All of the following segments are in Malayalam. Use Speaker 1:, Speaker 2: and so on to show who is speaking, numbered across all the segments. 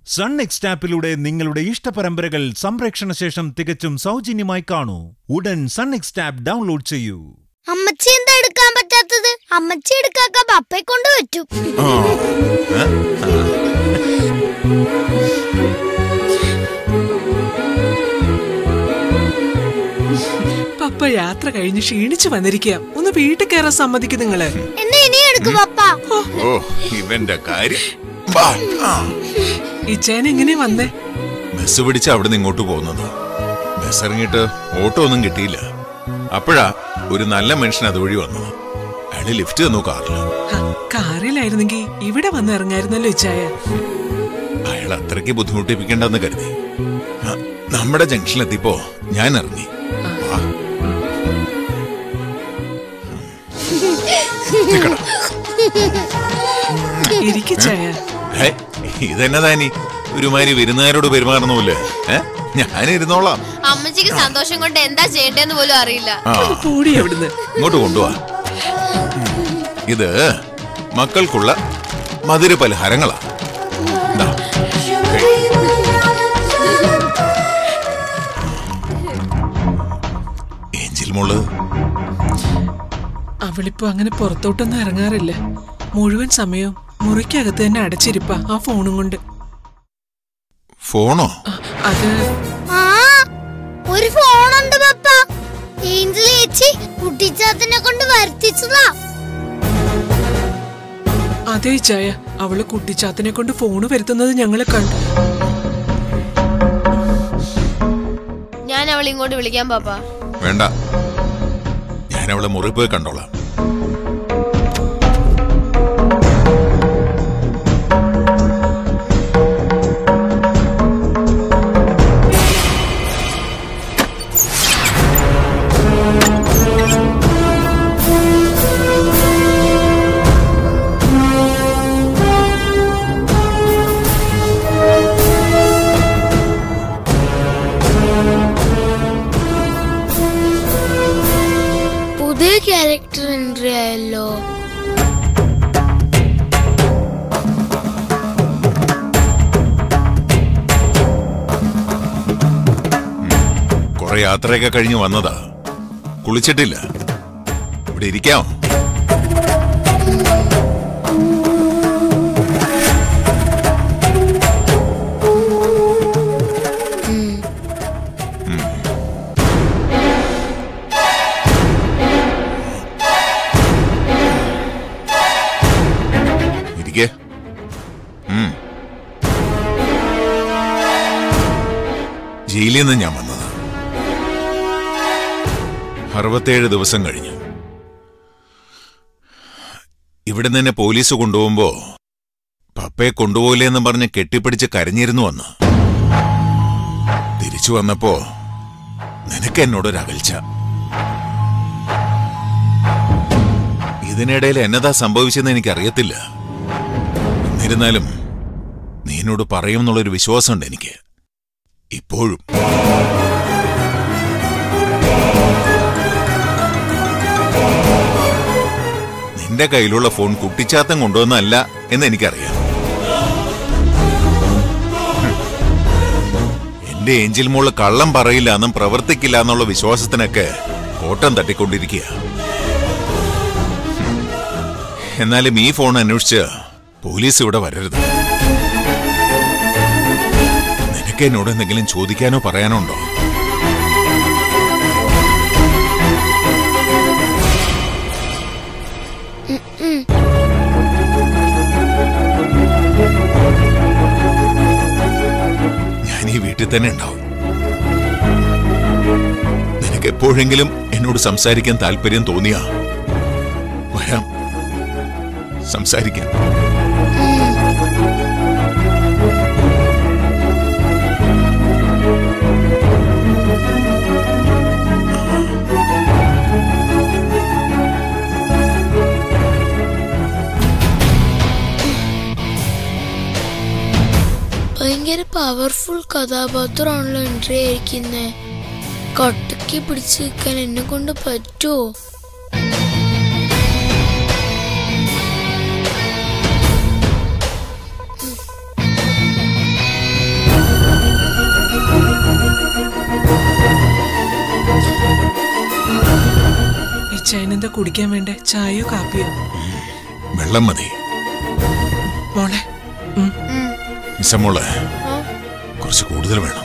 Speaker 1: സൺ നെക്സ്റ്റ് ആപ്പിലൂടെ നിങ്ങളുടെ ഇഷ്ടപരമ്പരകൾ സംപ്രേക്ഷണ ശേഷം തികച്ചും സൗജന്യമായി കാണൂ. ഉടൻ സൺ നെക്സ്റ്റ് ആപ്പ് ഡൗൺലോഡ് ചെയ്യൂ.
Speaker 2: അമ്മച്ചി എന്താ എടുക്കാൻ പറ്റാത്തത്? അമ്മച്ചി എടുക്കാക്ക പപ്പയെ കൊണ്ട് പറ്റും.
Speaker 3: പപ്പ യാത്ര കഴിഞ്ഞ് ക്ഷീണിച്ചു വന്നിരിക്കുക. ഒന്ന് വീട്ടിൽ കയറാൻ സമ്മതിക്കും നിങ്ങള്.
Speaker 2: എന്നാ ഇനി എടുക്കും പപ്പ.
Speaker 4: ഇവന്റെ കാര്യം
Speaker 3: ഇച്ചേന എങ്ങനെ വന്നേ?
Speaker 4: ബസ് പിടിച്ച് അവിടെ നിന്ന് ഇങ്ങോട്ട് പോകുന്നത്. ബസ് ഇറങ്ങിയിട്ട് ഓട്ടോ ഒന്നും കിട്ടിയില്ല. അപ്പോഴാ ഒരു നല്ല മനുഷ്യൻ അതുവഴി വന്നത്. അയാള് ലിഫ്റ്റ് തന്നു കാറില്.
Speaker 3: കാറിലായിരുന്നെങ്കിൽ ഇവിടെ വന്ന് ഇറങ്ങായിരുന്നല്ലോ ഇച്ചായ.
Speaker 4: അയാൾ അത്രയ്ക്ക് ബുദ്ധിമുട്ടിപ്പിക്കണ്ടെന്ന് കരുതി. നമ്മുടെ ജംഗ്ഷനിലെത്തിയപ്പോ ഞാൻ ഇറങ്ങി. ഇതെന്നതാ നീ ഒരുമാതിരി വിരുന്നുകാരോട് പെരുമാറുന്നില്ലേ? ഞാനിരുന്നോളാം.
Speaker 5: അമ്മച്ചിക്ക് സന്തോഷം കൊണ്ട് എന്താ ചെയ്യേണ്ടെന്ന് പോലും അറിയില്ല.
Speaker 4: ഇങ്ങോട്ട് കൊണ്ടുപോവാ. ഇത് മക്കൾക്കുള്ള മധുര പലഹാരങ്ങളാ. ഏഞ്ചൽ മോള്
Speaker 3: അവളിപ്പോ അങ്ങനെ പുറത്തോട്ടൊന്നും ഇറങ്ങാറില്ല. മുഴുവൻ സമയവും മുറിക്കകത്ത് തന്നെ അടച്ചിരിപ്പാ ആ ഫോണും കൊണ്ട്.
Speaker 4: ഫോണോ?
Speaker 3: അത്
Speaker 2: ഒരു ഫോണുണ്ട് പപ്പ. ഏഞ്ചൽ ചേച്ചി കുട്ടിച്ചാത്തനെ കൊണ്ട് വരുത്തിച്ചതാ.
Speaker 3: അതെ ചായ, അവള് കുട്ടിച്ചാത്തനെ കൊണ്ട് ഫോണ് വരുത്തുന്നത് ഞങ്ങളെ കണ്ടു.
Speaker 5: ഞാൻ അവളെ ഇങ്ങോട്ട് വിളിക്കാം പാപ്പ.
Speaker 4: വേണ്ട, ഞാൻ അവളെ മുറി പോയി കണ്ടോളാം.
Speaker 2: ക്യാരക്ടർ എൻട്രി ആയല്ലോ.
Speaker 4: കുറെ യാത്രയൊക്കെ കഴിഞ്ഞ് വന്നതാ. കുളിച്ചിട്ടില്ല. ഇവിടെ ഇരിക്കാം. ജയിലിൽ നിന്ന് ഞാൻ വന്നത് 67 ദിവസം കഴിഞ്ഞു. ഇവിടെ നിന്ന് പോലീസ് കൊണ്ടുപോകുമ്പോ പപ്പയെ കൊണ്ടുപോയില്ലെന്നും പറഞ്ഞ് കെട്ടിപ്പിടിച്ച് കരഞ്ഞിരുന്നു വന്ന്. തിരിച്ചു വന്നപ്പോ നിനക്ക് എന്നോടൊരകൽച്ച. ഇതിനിടയിൽ എന്നതാ സംഭവിച്ചെന്ന് എനിക്കറിയത്തില്ല. എന്നിരുന്നാലും നീ എന്നോട് പറയുമെന്നുള്ളൊരു വിശ്വാസമുണ്ട് എനിക്ക് ഇപ്പോഴും. നിന്റെ കയ്യിലുള്ള ഫോൺ കുട്ടിച്ചാത്തൻ കൊണ്ടുവന്നല്ല എന്ന് എനിക്കറിയാം. എന്റെ ഏഞ്ചൽ മോള് കള്ളം പറയില്ല എന്നും പ്രവർത്തിക്കില്ല എന്നുള്ള വിശ്വാസത്തിനൊക്കെ കോട്ടം തട്ടിക്കൊണ്ടിരിക്കുക. എന്നാലും ഈ ഫോൺ അന്വേഷിച്ച് പോലീസ് ഇവിടെ വരരുത്. നിനക്ക് എന്നോട് എന്തെങ്കിലും ചോദിക്കാനോ പറയാനോ ഉണ്ടോ? ഞാൻ ഈ വീട്ടിൽ തന്നെ ഉണ്ടാവും. നിനക്ക് എപ്പോഴെങ്കിലും എന്നോട് സംസാരിക്കാൻ താല്പര്യം തോന്നിയാ വരാം, സംസാരിക്കാം.
Speaker 2: ഭയങ്കര പവർഫുൾ കഥാപാത്രമാണല്ലോ എൻട്രി ആയിരിക്കുന്നേ. കട്ടക്ക് പിടിച്ചു നിൽക്കാൻ എന്നെ കൊണ്ട് പറ്റുമോ?
Speaker 3: ഇച്ചായനെന്താ കുടിക്കാൻ വേണ്ടേ? ചായയോ കാപ്പിയോ?
Speaker 4: വെള്ളം മതി.
Speaker 3: മോളെ
Speaker 4: മിസ്സമ്മോള് കുറച്ച് കൂടുതൽ വേണം.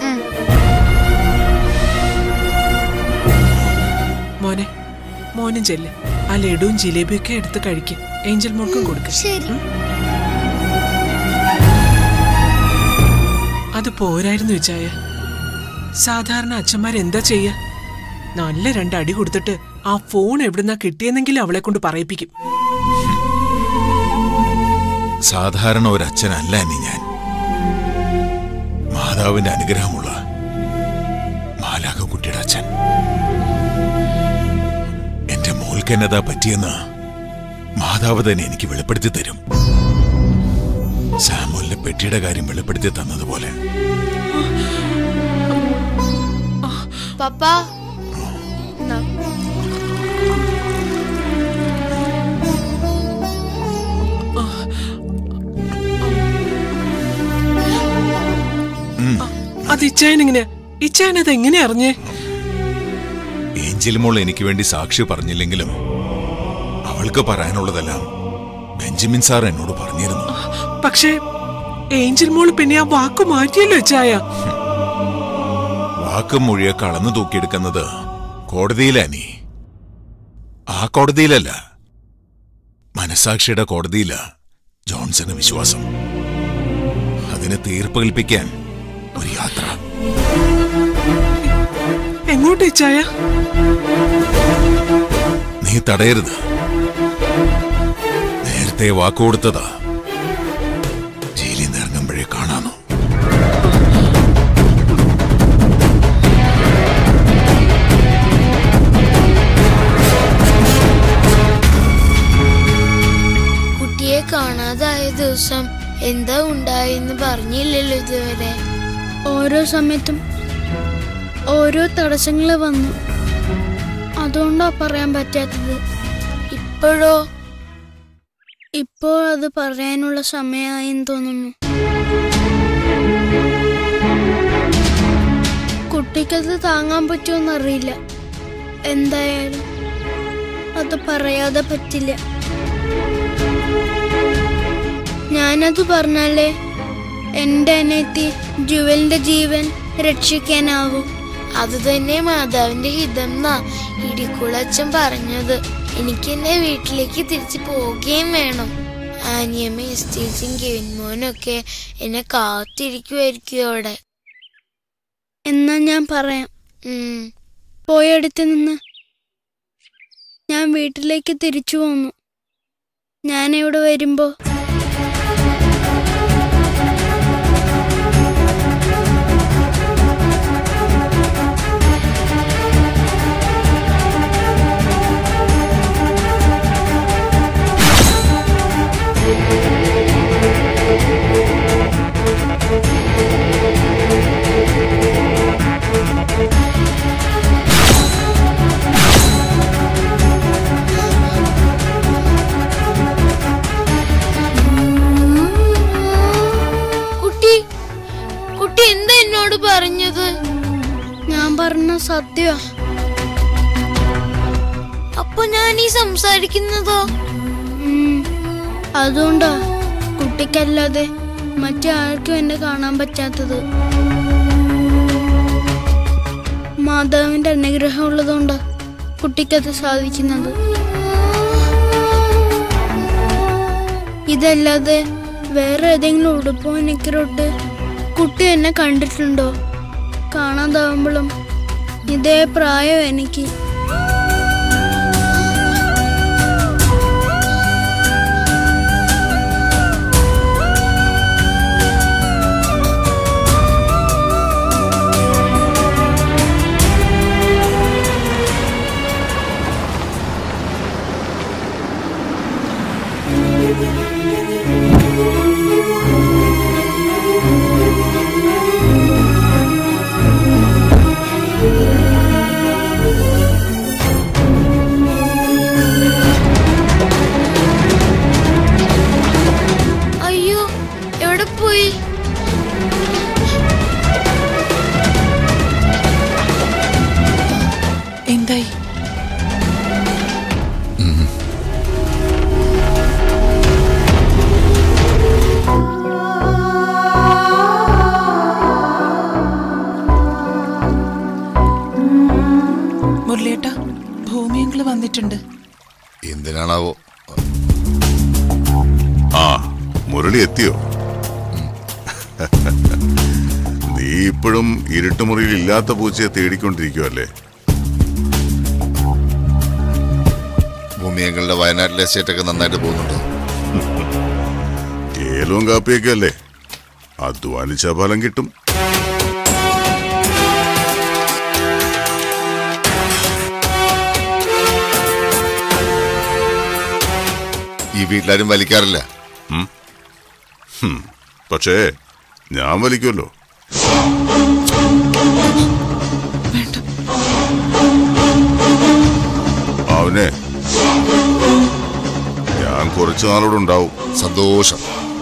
Speaker 3: മോനെ, മോനും ചെല്ല്. ആ ലഡുവും ജിലേബിയൊക്കെ എടുത്ത് കഴിക്കും. ഏഞ്ചൽ മോൾക്കും കൊടുക്കും. അത് പോരായിരുന്നു ഇച്ചായ. സാധാരണ അച്ഛന്മാരെന്താ ചെയ്യാ? നല്ല 2 അടി കൊടുത്തിട്ട് ആ ഫോൺ എവിടുന്നാ കിട്ടിയെന്നെങ്കിലും അവളെ കൊണ്ട് പറയിപ്പിക്കും.
Speaker 4: സാധാരണ ഒരു അച്ഛനല്ല നീ. ഞാൻ മാതാവിന്റെ അനുഗ്രഹമുള്ള മാലാഖ കുട്ടിയുടെ അച്ഛൻ. എന്റെ മോൾക്ക് എന്നതാ പറ്റിയെന്ന് മാതാവ് തന്നെ എനിക്ക് വെളിപ്പെടുത്തി തരും. സാമുവലിന്റെ പെട്ടിയുടെ കാര്യം വെളിപ്പെടുത്തി തന്നതുപോലെ.
Speaker 5: പപ്പ
Speaker 3: അത് ഇച്ചായൻ അത് എങ്ങനെ അറിഞ്ഞേ?
Speaker 4: ഏഞ്ചൽ മോൾ എനിക്ക് വേണ്ടി സാക്ഷി പറഞ്ഞില്ലെങ്കിലും അവൾക്ക് പറയാനുള്ളതെല്ലാം ബെഞ്ചമിൻ സാർ എന്നോട് പറഞ്ഞിരുന്നു.
Speaker 3: പക്ഷേ ഏഞ്ചൽ മോൾ പിന്നെ ആ വാക്ക് മാറ്റിയല്ലോ ഇച്ചായ.
Speaker 4: വാക്കും മൊഴിയൊക്കെ അളന്നു തൂക്കിയെടുക്കുന്നത് കോടതിയിലാ നീ. ആ കോടതിയിലല്ല, മനസാക്ഷിയുടെ കോടതിയിലാ ജോൺസന് വിശ്വാസം. അതിന് തീർപ്പ് കൽപ്പിക്കാൻ ഒരു യാത്ര.
Speaker 3: എങ്ങോട്ട് ഇച്ചായ?
Speaker 4: നീ തടയരുത്. നേരത്തെ വാക്കുകൊടുത്തതാ. ജയിലിൽ നിന്ന് ഇറങ്ങുമ്പോഴേ കാണാമോ?
Speaker 2: കുട്ടിയെ കാണാതായ ദിവസം എന്താ ഉണ്ടായെന്ന് പറഞ്ഞില്ലല്ലോ ഇതുവരെ. ഓരോ സമയത്തും ഓരോ തടസ്സങ്ങള് വന്നു. അതുകൊണ്ടാ പറയാൻ പറ്റാത്തത്. ഇപ്പോൾ അത് പറയാനുള്ള സമയമായെന്ന് തോന്നുന്നു. കുട്ടിക്കത് താങ്ങാൻ പറ്റുമെന്നറിയില്ല. എന്തായാലും അത് പറയാതെ പറ്റില്ല. ഞാനത് പറഞ്ഞാലേ എന്റെ അനിയത്തി ജുവലിന്റെ ജീവൻ രക്ഷിക്കാനാവും. അത് തന്നെ മാതാവിന്റെ ഹിതംന്നാ ഇടിക്കുളച്ചൻ പറഞ്ഞത്. എനിക്ക് എന്നെ വീട്ടിലേക്ക് തിരിച്ചു പോവുകയും വേണം. ആനിയമ്മ എസ്റ്റേറ്റും കെവിൻമോനൊക്കെ എന്നെ കാത്തിരിക്കുമായിരിക്കും അവിടെ. എന്നാ ഞാൻ പറയാം. പോയടുത്ത് നിന്ന് ഞാൻ വീട്ടിലേക്ക് തിരിച്ചു പോന്നു. ഞാൻ ഇവിടെ വരുമ്പോ പറഞ്ഞത് ഞാൻ പറഞ്ഞ സത്യ. അപ്പൊ ഞാൻ ഈ സംസാരിക്കുന്നതോ? അതുകൊണ്ടാ കുട്ടിക്കല്ലാതെ മറ്റാർക്കും എന്നെ കാണാൻ പറ്റാത്തത്. മാതാവിന്റെ അനുഗ്രഹം ഉള്ളതുകൊണ്ടാ കുട്ടിക്കത് സാധിക്കുന്നത്. ഇതല്ലാതെ വേറെ ഏതെങ്കിലും ഉടുപ്പോ നിക്കറോട്ട് കുട്ടി എന്നെ കണ്ടിട്ടുണ്ടോ? കാണാതാവുമ്പോഴും ഇതേ പ്രായം എനിക്ക്.
Speaker 6: എന്തിനാണാവോ?
Speaker 7: ആ, മുരളി എത്തിയോ? നീ ഇപ്പോഴും ഇരുട്ടുമുറിയിൽ ഇല്ലാത്ത പൂച്ചയെ തേടിക്കൊണ്ടിരിക്കുവല്ലേ?
Speaker 6: ഭൂമിയങ്ങളുടെ വയനാട്ടിലെ എസ്റ്റേറ്റൊക്കെ നന്നായിട്ട് പോകുന്നുണ്ടോ?
Speaker 7: ഏലവും കാപ്പിയൊക്കെ അല്ലേ, അധ്വാനിച്ച ഫലം കിട്ടും.
Speaker 6: ഈ വീട്ടിലാരും വലിക്കാറില്ല.
Speaker 7: പക്ഷേ ഞാൻ വലിക്കുമല്ലോ. അവനെ ഞാൻ കുറച്ചു നാളോടെ ഉണ്ടാവും.
Speaker 6: സന്തോഷം.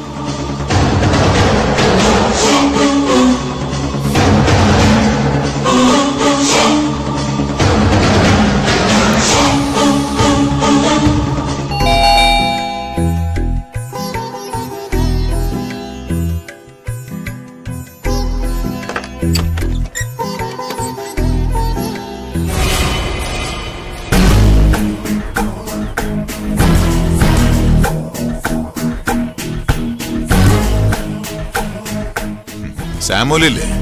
Speaker 4: സാമുലില്ലേ?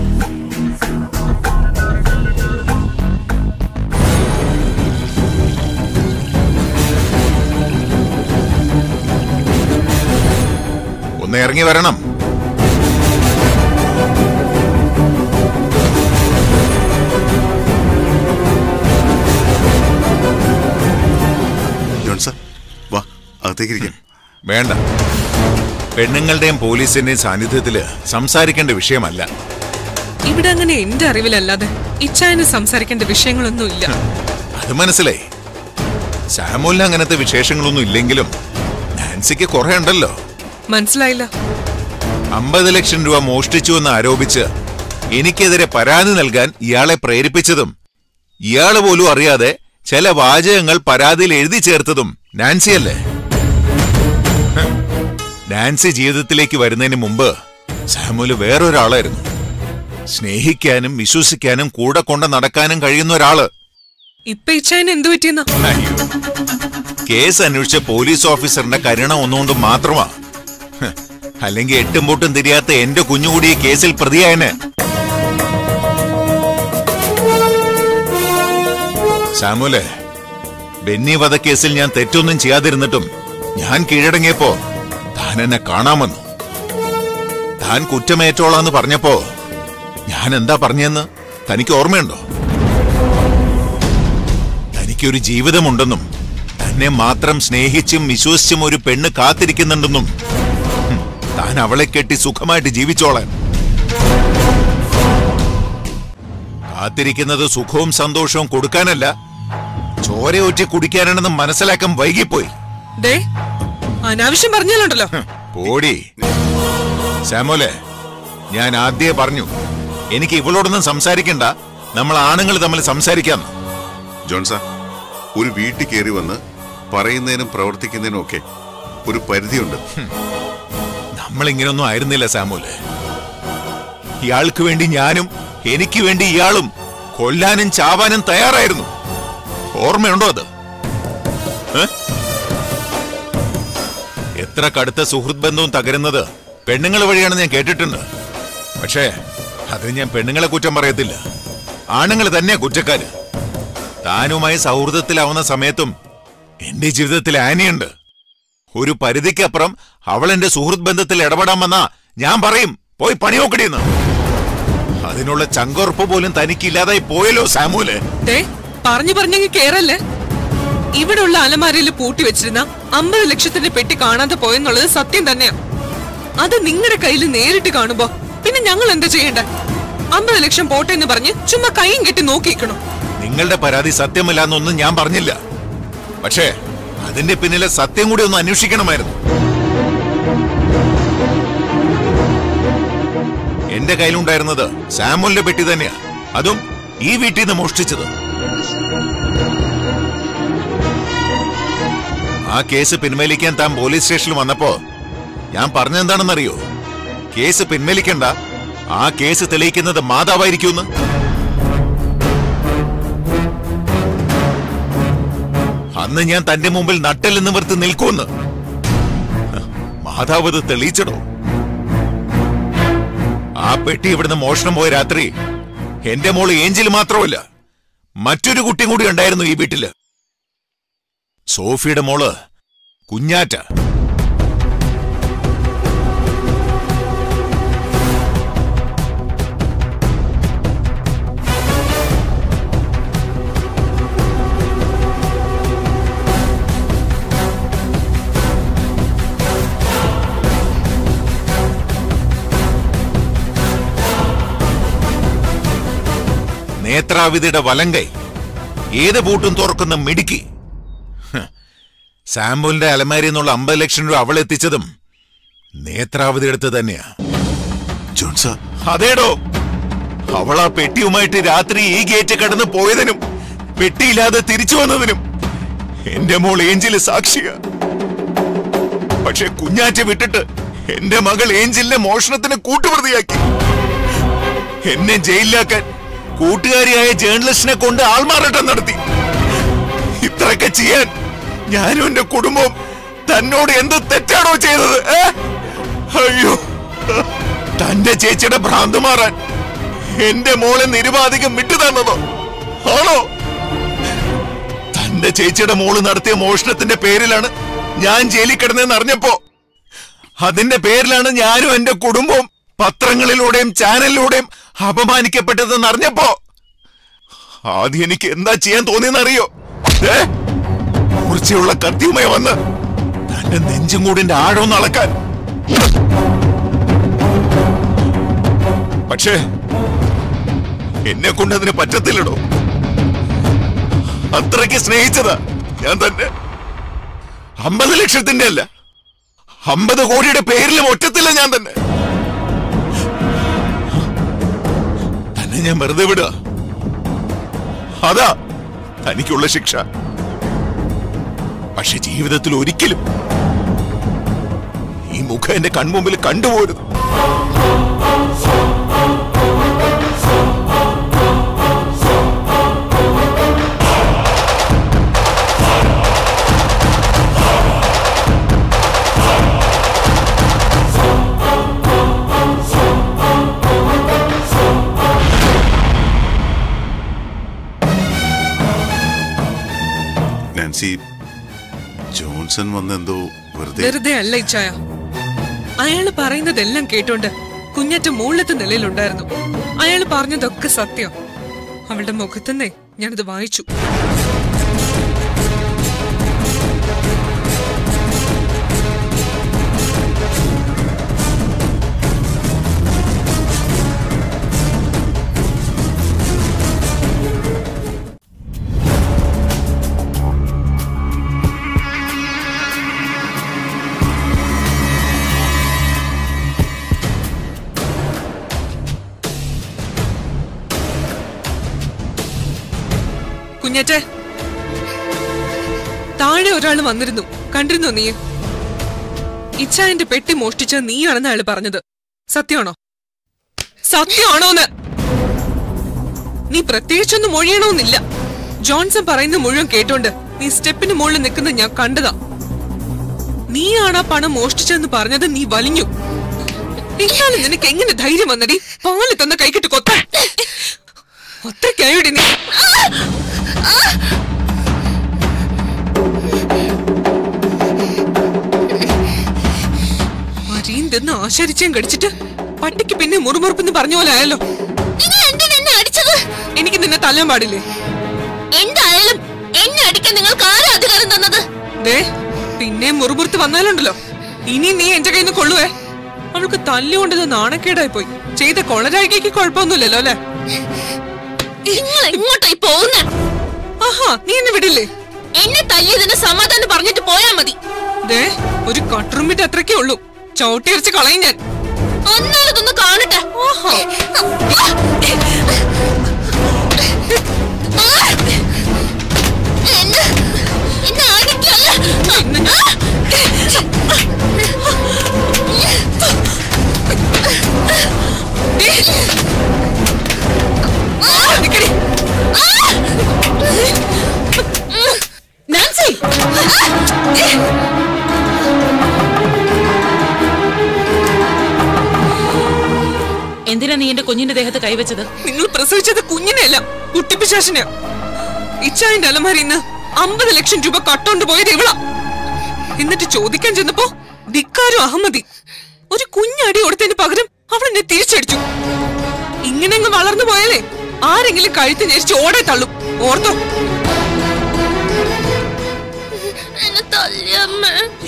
Speaker 4: ഒന്ന് ഇറങ്ങി വരണം.
Speaker 7: ജോൺസൺ, വാ അകത്തേക്കിരിക്കാം.
Speaker 4: വേണ്ട, പെണ്ണുങ്ങളുടെയും പോലീസിന്റെയും സാന്നിധ്യത്തില് സംസാരിക്കേണ്ട വിഷയമല്ല.
Speaker 3: ഇവിടെ അങ്ങനെ എന്റെ അറിവിലല്ലാതെ ഇച്ചായന് സംസാരിക്കേണ്ട വിഷയങ്ങളൊന്നും ഇല്ല.
Speaker 4: അത് മനസ്സിലായി. സാമുലിന് അങ്ങനത്തെ വിശേഷങ്ങളൊന്നും ഇല്ലെങ്കിലും നാൻസിക്ക് കുറെ ഉണ്ടല്ലോ.
Speaker 3: മനസ്സിലായില്ല.
Speaker 4: 50 ലക്ഷം രൂപ മോഷ്ടിച്ചു എന്ന് ആരോപിച്ച് എനിക്കെതിരെ പരാതി നൽകാൻ ഇയാളെ പ്രേരിപ്പിച്ചതും ഇയാള് പോലും അറിയാതെ ചില വാചകങ്ങൾ പരാതിയിൽ എഴുതി ചേർത്തതും നാൻസിയല്ലേ? നാൻസി ജീവിതത്തിലേക്ക് വരുന്നതിന് മുമ്പ് സാമുല് വേറൊരാളായിരുന്നു. സ്നേഹിക്കാനും വിശ്വസിക്കാനും കൂടെ കൊണ്ട് നടക്കാനും കഴിയുന്ന ഒരാള്.
Speaker 3: ഇപ്പൊ ഇച്ചായന് എന്തു പറ്റിയെന്ന?
Speaker 4: കേസ് അന്വേഷിച്ച പോലീസ് ഓഫീസറിന്റെ കരുണ ഒന്നുകൊണ്ട് മാത്രമാ. അല്ലെങ്കിൽ എട്ടും പൊട്ടും തിരിയാത്ത എന്റെ കുഞ്ഞുകൂടി ഈ കേസിൽ പ്രതിയായനെ. സാമുലെ, ബെന്നി വധക്കേസിൽ ഞാൻ തെറ്റൊന്നും ചെയ്യാതിരുന്നിട്ടും ഞാൻ കീഴടങ്ങിയപ്പോ താൻ എന്നെ കാണാമെന്നു. താൻ കുറ്റമേറ്റോളാന്ന് പറഞ്ഞപ്പോ ഞാൻ എന്താ പറഞ്ഞെന്ന് തനിക്ക് ഓർമ്മയുണ്ടോ? തനിക്കൊരു ജീവിതമുണ്ടെന്നും തന്നെ മാത്രം സ്നേഹിച്ചും വിശ്വസിച്ചും ഒരു പെണ്ണ് കാത്തിരിക്കുന്നുണ്ടെന്നും താൻ അവളെ കെട്ടി സുഖമായിട്ട് ജീവിച്ചോളാൻ. കാത്തിരിക്കുന്നത് സുഖവും സന്തോഷവും കൊടുക്കാനല്ല, ചോരയൊറ്റി കുടിക്കാനാണെന്ന് മനസ്സിലാക്കാൻ വൈകിപ്പോയി.
Speaker 3: അനാവശ്യം പറഞ്ഞാലുണ്ടല്ലോ.
Speaker 4: പോടി സാമോലെ, ഞാൻ ആദ്യമേ പറഞ്ഞു എനിക്ക് ഇവളോടൊന്നും സംസാരിക്കണ്ട, നമ്മൾ ആണുങ്ങൾ തമ്മിൽ സംസാരിക്കാം.
Speaker 7: ജോൺസ, ഒരു വീട്ടിൽ കയറി വന്ന് പറയുന്നതിനും പ്രവർത്തിക്കുന്നതിനും ഒക്കെ ഒരു പരിധിയുണ്ട്.
Speaker 4: നമ്മൾ ഇങ്ങനൊന്നും ആയിരുന്നില്ല സാമോലെ. ഇയാൾക്ക് വേണ്ടി ഞാനും എനിക്ക് വേണ്ടി ഇയാളും കൊല്ലാനും ചാവാനും തയ്യാറായിരുന്നു. ഓർമ്മയുണ്ടോ അത്? എത്ര കടുത്ത സുഹൃത്ത് ബന്ധവും തകരുന്നത് പെണ്ണുങ്ങൾ വഴിയാണെന്ന് ഞാൻ കേട്ടിട്ടുണ്ട്. പക്ഷേ അത് ഞാൻ പെണ്ണുങ്ങളെ കുറ്റം പറയത്തില്ല, ആണുങ്ങൾ തന്നെ കുറ്റക്കാര്. താനുമായി സൗഹൃദത്തിലാവുന്ന സമയത്തും എന്റെ ജീവിതത്തിൽ ആനിയുണ്ട്. ഒരു പരിധിക്കപ്പുറം അവൾ എന്റെ സുഹൃത്ത് ബന്ധത്തിൽ ഇടപെടാൻ വന്നാ ഞാൻ പറയും പോയി പണി നോക്കടിയെന്ന്. അതിനുള്ള ചങ്കുറപ്പ് പോലും തനിക്കില്ലാതായി പോയല്ലോ സാമൂല്.
Speaker 3: പറഞ്ഞു പറഞ്ഞെങ്കിൽ കേറല്ലേ. ഇവിടെ ഉള്ള അലമാരയിൽ പൂട്ടി വെച്ചിരുന്ന 50 ലക്ഷത്തിന്റെ പെട്ടി കാണാതെ പോയെന്നുള്ളത് സത്യം തന്നെയാ. അത് നിങ്ങളുടെ കയ്യിൽ നേരിട്ട് കാണുമ്പോ പിന്നെ ഞങ്ങൾ എന്താ ചെയ്യണ്ടേ? 50 ലക്ഷം പോട്ടെ എന്ന് പറഞ്ഞ് ചുമ്മാ കൈയും കെട്ടി നോക്കിയിരിക്കണോ?
Speaker 4: നിങ്ങളുടെ പരാതി സത്യമല്ലാന്നൊന്നും ഞാൻ പറഞ്ഞില്ല. പക്ഷേ അതിന്റെ പിന്നിലെ സത്യം കൂടി ഒന്ന് അന്വേഷിക്കണമായിരുന്നു. എന്റെ കയ്യിലുണ്ടായിരുന്നത് സാമുലിന്റെ പെട്ടി തന്നെയാ, അതും ഈ വീട്ടിൽ നിന്ന് മോഷ്ടിച്ചത്. ആ കേസ് പിൻവലിക്കാൻ താൻ പോലീസ് സ്റ്റേഷനിൽ വന്നപ്പോ ഞാൻ പറഞ്ഞെന്താണെന്നറിയോ? കേസ് പിൻവലിക്കണ്ട, ആ കേസ് തെളിയിക്കുന്നത് മാതാവായിരിക്കുമെന്ന്. അന്ന് ഞാൻ തന്റെ മുമ്പിൽ നട്ടെല്ല് നിവർത്തി നിൽക്കുമെന്ന് മാതാവ് അത് തെളിയിച്ചടോ. ആ പെട്ടി ഇവിടുന്ന് മോഷണം പോയ രാത്രി എന്റെ മോള് ഏഞ്ചൽ മാത്രമല്ല, മറ്റൊരു കുട്ടിയും കൂടി ഉണ്ടായിരുന്നു ഈ വീട്ടില്. സോഫിയുടെ മോള് കുഞ്ഞാറ്റ. നേത്രാവിധിയുടെ വലങ്കൈ, ഏത് പൂട്ടും തുറക്കുന്ന മിടുക്കി. സാമ്പുലിന്റെ അലമാരി എന്നുള്ള 50 ലക്ഷം രൂപ അവൾ എത്തിച്ചതും നേത്രാവതി എടുത്ത് തന്നെയാ. അതേടോ, അവൾ ആ പെട്ടിയുമായിട്ട് രാത്രി ഈ ഗേറ്റ് കടന്ന് പോയതിനും പെട്ടിയില്ലാതെ തിരിച്ചു വന്നതിനും എന്റെ മോൾ ഏഞ്ചല് സാക്ഷിയാ. പക്ഷെ കുഞ്ഞാറ്റ വിട്ടിട്ട് എന്റെ മകൾ ഏഞ്ചലിനെ മോഷണത്തിന് കൂട്ടുപ്രതിയാക്കി. എന്നെ ജയിലിലാക്കാൻ കൂട്ടുകാരിയായ ജേർണലിസ്റ്റിനെ കൊണ്ട് ആൾമാറാട്ടം നടത്തി. ഇത്രയൊക്കെ ചെയ്യാൻ ഞാനും എന്റെ കുടുംബവും തന്നോട് എന്ത് തെറ്റാണോ ചെയ്തത്? അയ്യോ, തന്റെ ചേച്ചിയുടെ ഭ്രാന്ത് മാറാൻ എന്റെ മോളെ നിരുപാധികം വിട്ടു തന്നതോ ആണോ? തന്റെ ചേച്ചിയുടെ മോള് നടത്തിയ മോഷണത്തിന്റെ പേരിലാണ് ഞാൻ ജയിലിൽ കിടന്നതെന്ന് അറിഞ്ഞപ്പോ അതിന്റെ പേരിലാണ് ഞാനും എന്റെ കുടുംബവും പത്രങ്ങളിലൂടെയും ചാനലിലൂടെയും അപമാനിക്കപ്പെട്ടതെന്ന് അറിഞ്ഞപ്പോ ആദ്യം എനിക്ക് എന്താ ചെയ്യാൻ തോന്നിയെന്നറിയോ? കുറിച്ചുള്ള കത്തിയുമായി വന്ന് തന്റെ നെഞ്ചും കൂടിന്റെ ആഴം അളക്കാൻ. പക്ഷേ എന്നെ കൊണ്ട് അതിന് പറ്റത്തില്ലടോ. അത്രയ്ക്ക് സ്നേഹിച്ചതാ ഞാൻ തന്നെ. 50 ലക്ഷത്തിന്റെ അല്ല, 50 കോടിയുടെ പേരിലും ഒറ്റത്തില്ല ഞാൻ തന്നെ. തന്നെ ഞാൻ വെറുതെ വിടുക, അതാ തനിക്കുള്ള ശിക്ഷ. പക്ഷെ ജീവിതത്തിൽ ഒരിക്കലും ഈ മുഖം എന്റെ കൺമുമ്പിൽ കണ്ടുപോരുത്.
Speaker 7: നാൻസി, ജോൺസൺ വന്നെന്തോ
Speaker 3: വെറുതെ അല്ല ഇച്ചായ. അയാള് പറയുന്നതെല്ലാം കേട്ടോണ്ട് കുഞ്ഞാറ്റ മുകളിലത്തെ നിലയിലുണ്ടായിരുന്നു. അയാള് പറഞ്ഞതൊക്കെ സത്യം. അവളുടെ മുഖത്തുനിന്നേ ഞാനത് വായിച്ചു. കുഞ്ഞാറ്റേ, താഴെ ഒരാള് വന്നിരുന്നു, കണ്ടിരുന്നോ നീ? ഇച്ചായന്റെ പെട്ടി മോഷ്ടിച്ച നീയാണെന്ന് അയാള് പറഞ്ഞത് സത്യമാണോ? സത്യമാണോന്ന്? നീ പ്രത്യേകിച്ചൊന്നും മൊഴിയണമെന്നില്ല. ജോൺസൺ പറയുന്ന മുഴുവൻ കേട്ടോണ്ട് നീ സ്റ്റെപ്പിന് മുകളിൽ നിൽക്കുന്നത് ഞാൻ കണ്ടതാ. നീയാണ് ആ പണം മോഷ്ടിച്ചെന്ന് പറഞ്ഞത് നീ വലിഞ്ഞു. എന്നാലും നിനക്ക് എങ്ങനെ ധൈര്യം വന്നടി പാല് തന്ന കൈക്കിട്ട് കൊത്താൻ? അത്രയ്ക്കായോടി നീ? മരീന്തെന്ന് ആശരിച്ചേം കടിച്ചിട്ട് പട്ടിക്ക് പിന്നെ മുറുമുറുപ്പെന്ന് പറഞ്ഞ പോലെ ആയല്ലോ. എനിക്ക് നിന്നെ തല്ലാൻ പാടില്ലേ?
Speaker 2: എന്തായാലും എന്നെ അടിക്കാൻ നിങ്ങൾക്ക് ആരാ അധികാരം തന്നത്?
Speaker 3: പിന്നെ മുറുമുറുത്ത് വന്നാലുണ്ടല്ലോ, ഇനി നീ എന്റെ കയ്യിൽ നിന്ന് കൊള്ളുവേ. അവൾക്ക് തല്ലുകൊണ്ടത് നാണക്കേടായി പോയി. ചെയ്ത കൊളരായിക്ക് കുഴപ്പമൊന്നുമില്ലല്ലോ അല്ലെ?
Speaker 2: നിങ്ങൾ എങ്ങോട്ടായി പോകുന്നേ?
Speaker 3: ആഹാ, നീ എന്നെ വിടില്ലേ?
Speaker 2: എന്നെ തല്ലിയതിന് സമാധാനം പറഞ്ഞിട്ട് പോയാ മതി.
Speaker 3: ഒരു കട്ടുറുമ്പിട്ട് അത്രക്കേ ഉള്ളൂ. ചവിട്ടിയരച്ച് കളയും ഞാൻ.
Speaker 2: ഒന്നാലതൊന്ന് കാണട്ടെ. എന്നെ അടിക്കല്ല. നാൻസി,
Speaker 8: എന്തിനാ നീ എന്റെ കുഞ്ഞിന്റെ ദേഹത്ത് കൈവച്ചത്?
Speaker 3: നിങ്ങൾ പ്രസവിച്ചത് കുഞ്ഞിനെയല്ല, കുട്ടിപ്പിശാശിനെ. ഇച്ചായന്റെ അലമാരിന്ന് 50 ലക്ഷം രൂപ കട്ടോണ്ട് പോയത് ഇവളാ. എന്നിട്ട് ചോദിക്കാൻ ചെന്നപ്പോ ധിക്കാരും അഹമ്മദി ഒരു കുഞ്ഞടി കൊടുത്തതിന് പകരം അവളെന്നെ തിരിച്ചടിച്ചു. ഇങ്ങനെ അങ്ങ് വളർന്നു പോയാലേ ആരെങ്കിലും കഴുത്ത് ഞെരിച്ച് ഓടെ തള്ളും. ഓർത്തോ?
Speaker 2: എന്നെ തല്ലിയമ്മ.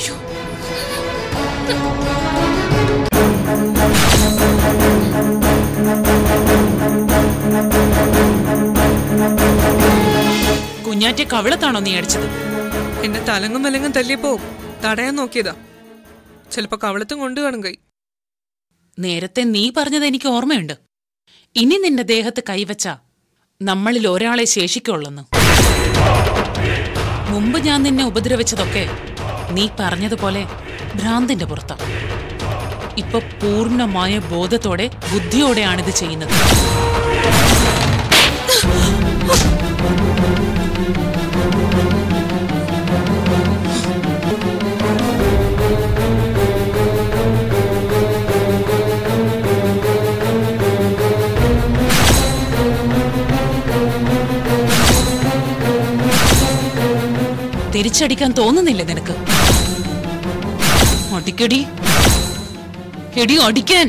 Speaker 8: കുഞ്ഞാറ്റെ കവിളത്താണോ നീ അടിച്ചത്?
Speaker 3: എന്നെ തലങ്ങും മലങ്ങും തല്ലിയപ്പോ തടയാൻ നോക്കിയതാ. ചിലപ്പോ കവിളത്തും കൊണ്ടുകാണും കൈ.
Speaker 8: നേരത്തെ നീ പറഞ്ഞത് എനിക്ക് ഓർമ്മയുണ്ട്. ഇനി നിന്റെ ദേഹത്ത് കൈവച്ച നമ്മളിൽ ഒരാളെ ശേഷിക്കുള്ളെന്ന്. മുമ്പ് ഞാൻ നിന്നെ ഉപദ്രവിച്ചതൊക്കെ നീ പറഞ്ഞതുപോലെ ഭ്രാന്തിന്റെ പുറത്താ. ഇപ്പൊ പൂർണ്ണമായ ബോധത്തോടെ ബുദ്ധിയോടെയാണിത് ചെയ്യുന്നത്. തിരിച്ചടിക്കാൻ തോന്നുന്നില്ല നിനക്ക്? അടിക്കടി, എടി അടിക്കാൻ.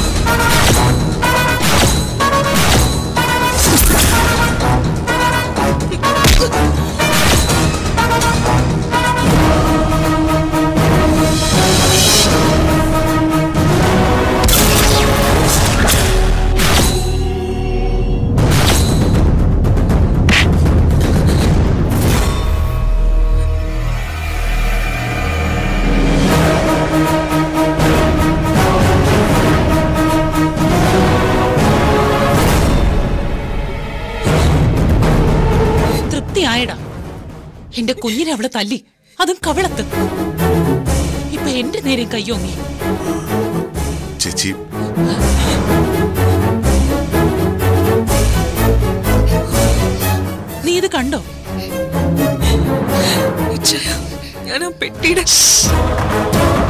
Speaker 8: എന്റെ കുഞ്ഞിനെ അവളെ തല്ലി, അതും കവിളത്ത്. ഇപ്പൊ എന്റെ നേരെ കയ്യോങ്ങി.
Speaker 7: ചേച്ചി,
Speaker 8: നീ ഇത് കണ്ടോ?
Speaker 3: ഞാൻ ആ പെട്ടിയുടെ